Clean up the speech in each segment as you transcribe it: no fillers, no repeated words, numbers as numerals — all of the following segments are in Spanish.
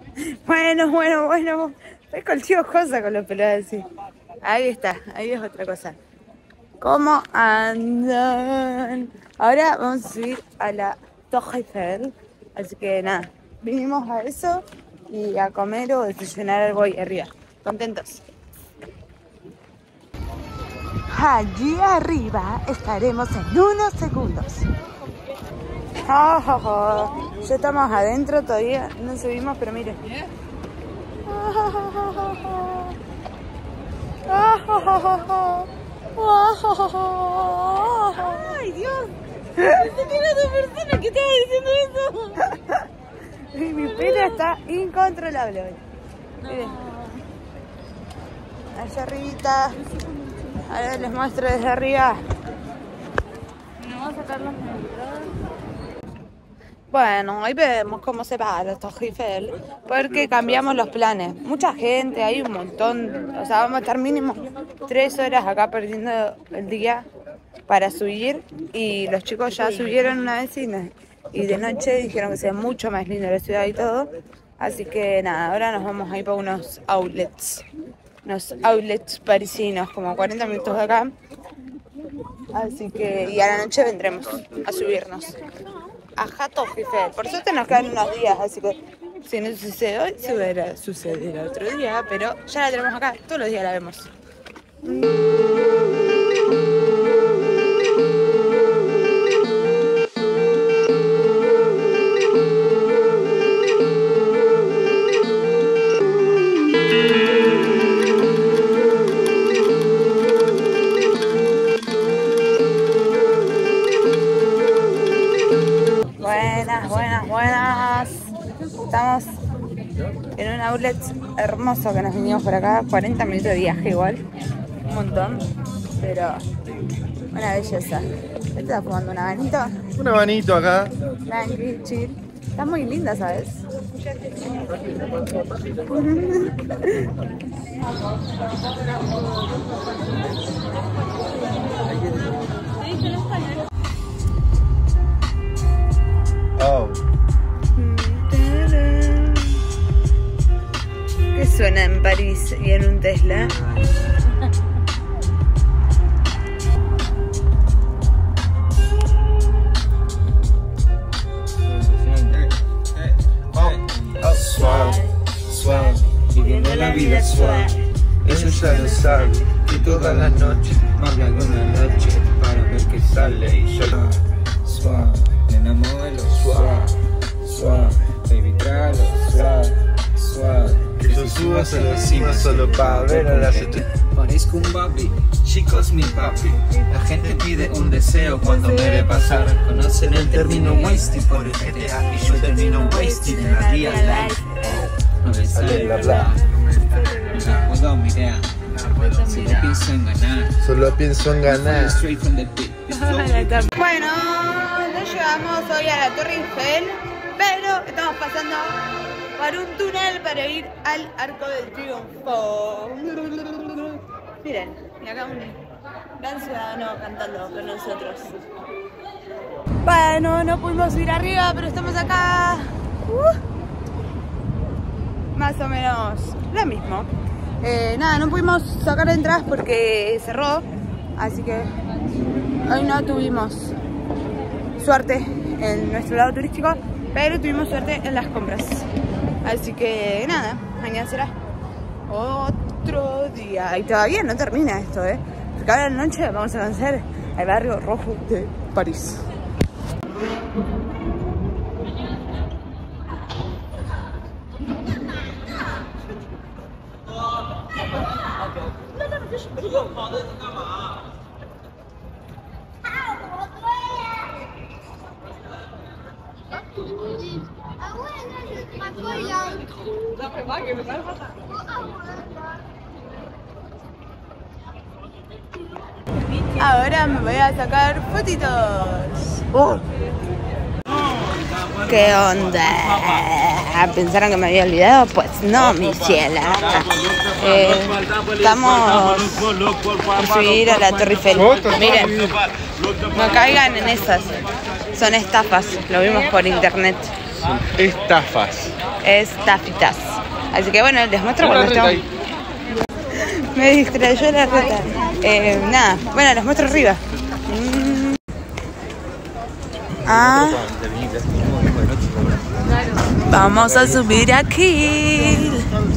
Bueno. Estoy con chicos cosas con los pelos así. Ahí está, ahí es otra cosa. ¿Cómo andan? Ahora vamos a subir a la Torre Eiffel. Así que nada, vinimos a eso y a comer o desayunar algo ahí arriba. ¿Contentos? Allí arriba estaremos en unos segundos. Ya estamos adentro, todavía no subimos, pero miren. ¡Ay, Dios! Pensé que era otra persona que estaba diciendo eso. Mi pelo está incontrolable hoy. Miren. Allá arribita. Ahora les muestro desde arriba. Vamos a sacar las entradas. Bueno, ahí vemos cómo se va la Torre Eiffel, porque cambiamos los planes. Mucha gente, hay un montón. O sea, vamos a estar mínimo 3 horas acá perdiendo el día para subir. Y los chicos ya subieron una vez y de noche dijeron que sea mucho más linda la ciudad y todo. Así que nada, ahora nos vamos a ir para unos outlets. Unos outlets parisinos, como 40 minutos de acá. Así que, y a la noche vendremos a subirnos a la Torre Eiffel. Por suerte nos quedan unos días, así que si no sucede hoy, sucederá otro día, pero ya la tenemos acá, todos los días la vemos. Buenas. Estamos en un outlet hermoso que nos vinimos por acá. 40 minutos de viaje igual. Un montón. Pero una belleza. ¿Te estás fumando un abanito? Un abanito acá. Tranqui, chill. Está muy linda, ¿sabes? Oh. ¿Qué suena en París y en un Tesla? Suave, viviendo la vida suave. Ellos ya lo saben, y todas las noches me hablan de una noche para ver qué sale y yo suave, me enamoro suave, baby tráelo suave, Que yo subo a la cima solo para ver a las estrellas. Parezco un papi, chicos mi papi. La gente pide un deseo cuando me ve pasar. Conocen el término wasted por el GTA y yo termino wasted en la real life. No me sale la bla, no la puedo mirar. Solo pienso en ganar. Solo pienso en ganar. Straight from the pit. Bueno, no llegamos hoy a la Torre Eiffel, pero estamos pasando por un túnel para ir al Arco del Triunfo. Miren, y acá un gran ciudadano cantando con nosotros. Bueno, no pudimos ir arriba, pero estamos acá. Más o menos lo mismo. Nada, no pudimos sacar entradas porque cerró, así que hoy no tuvimos suerte en nuestro lado turístico, pero tuvimos suerte en las compras. Así que nada, mañana será otro día. Y todavía no termina esto, porque ahora en la noche vamos a conocer el barrio rojo de París. Ahora me voy a sacar fotitos. ¿Qué onda? ¿Pensaron que me había olvidado? Pues no, mi ciela. Estamos por subir a la Torre Eiffel. Miren, no caigan en esas. Son estafas, lo vimos por internet. Estafas. es tafitas. Así que bueno, les muestro cuando estamos. Me distrayó la reta. Nada, bueno, les muestro arriba. Vamos a subir aquí.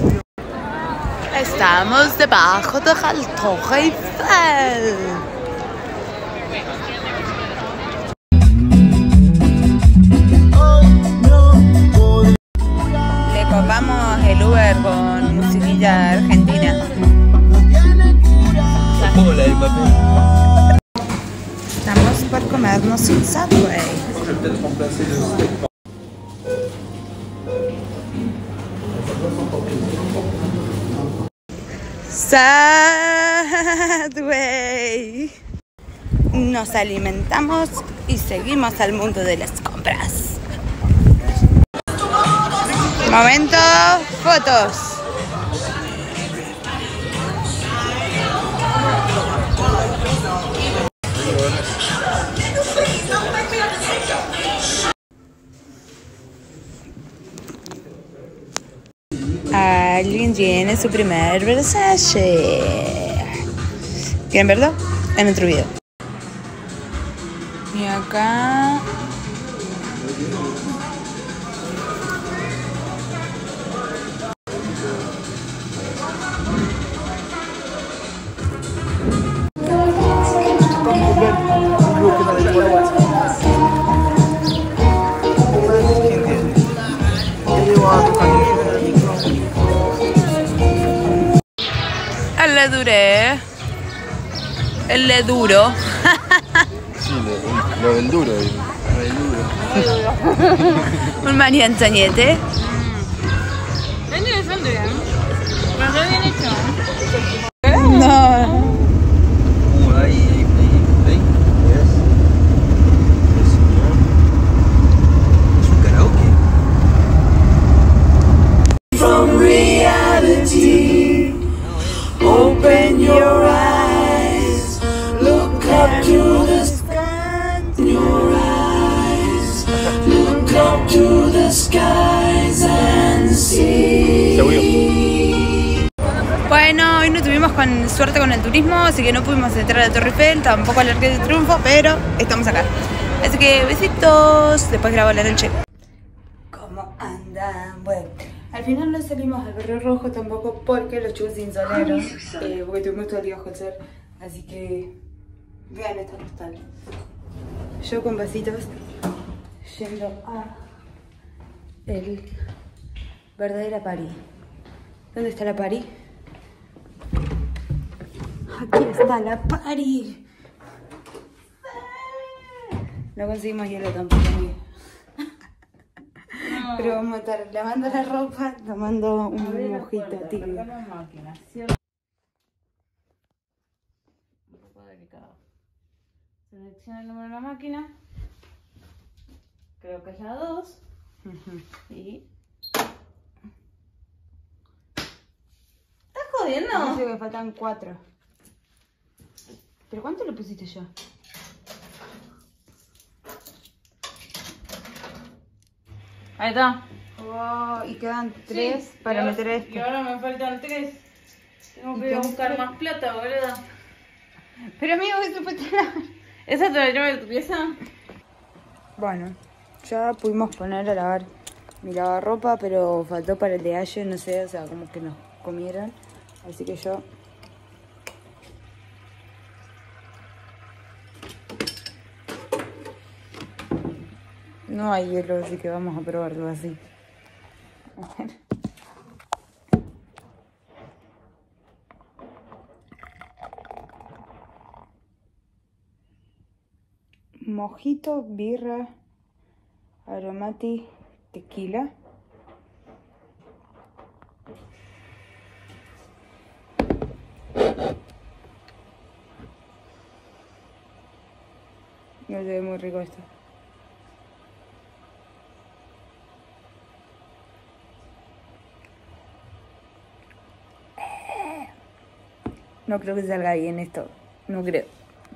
Estamos debajo de la Torre Eiffel. Le copamos el Uber con musiquilla argentina. Estamos por comernos un Subway. Subway. Nos alimentamos y seguimos al mundo de las compras. Momento, fotos. Alguien tiene su primer Versace. ¿Quieren verlo? En otro video. Y acá... Le duré. El le duro. Sí, lo del duro. Un María Antoniette. Es interesante, ¿eh? Pero está bien hecho. No. Ahí. Es un karaoke. From reality. Open your eyes, look up to the sky, your eyes, look up to the skies and see. Bueno, hoy no tuvimos suerte con el turismo, así que no pudimos entrar a la Torre Eiffel, tampoco al Arco del Triunfo, pero estamos acá. Así que besitos, después grabo la noche. ¿Cómo andan? Bueno. Al final no salimos al Barrio Rojo tampoco porque los chicos se insolaron, porque tuvimos todo el día José. Así que vean esta postal. Yo con vasitos yendo a el verdadera París. ¿Dónde está la París? Aquí está la París. No conseguimos hielo tampoco, amigo. Pero vamos a estar lavando la ropa, tomando un mojito tibio. Selecciona el número de la máquina. Creo que es la 2. Y... ¿Estás jodiendo? Dice que faltan 4. ¿Pero cuánto le pusiste ya? Ahí está. Oh, y quedan 3 para meter esto. Y ahora me faltan 3. Tengo que ir a Entonces... buscar más plata, boludo. Pero amigo, eso fue lavar. ¿Esa te la llevo de tu pieza? Bueno, ya pudimos poner a lavar mi lavarropa, pero faltó para el de ayer, no sé, o sea, como que nos comieron. Así que yo... No hay hielo, así que vamos a probarlo así. A ver. Mojito, birra, aromati, tequila. Me ve muy rico esto. No creo que salga bien esto. No creo.